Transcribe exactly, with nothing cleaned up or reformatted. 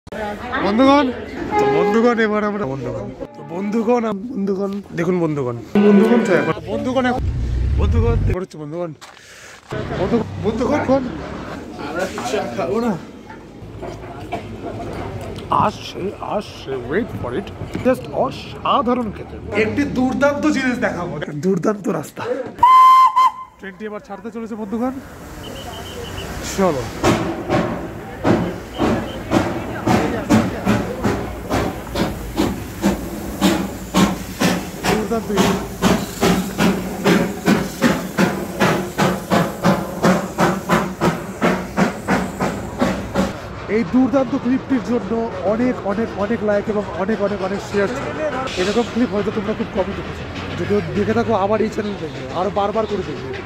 বন্ধুগণ বন্ধুগণ এবার আমরা বন্ধুগণ বন্ধুগণ বন্ধুগণ দেখুন বন্ধুগণ বন্ধুগণ বন্ধুগণ বন্ধুগণ করছে বন্ধুগণ বন্ধুগণ খাবো না আসছে আসছে ওয়েট ফর ইট জাস্ট অসাধারণ খেতে একটি দুর্দান্ত জিনিস দেখাবো দুর্দান্ত রাস্তা ট্রেনটি এবার ছাড়তে চলেছে বন্ধুগণ চলো দুর্দান্ত এই দুর্দান্ত ক্লিপটির জন্য অনেক অনেক অনেক লাইক এবং অনেক অনেক অনেক শেয়ার। এরকম ক্লিপ হয়তো তোমরা খুব কমই দেখেছো, যদি দেখে থাকো আবার এই চ্যানেল দেখবে আরো বারবার করে দেখবে।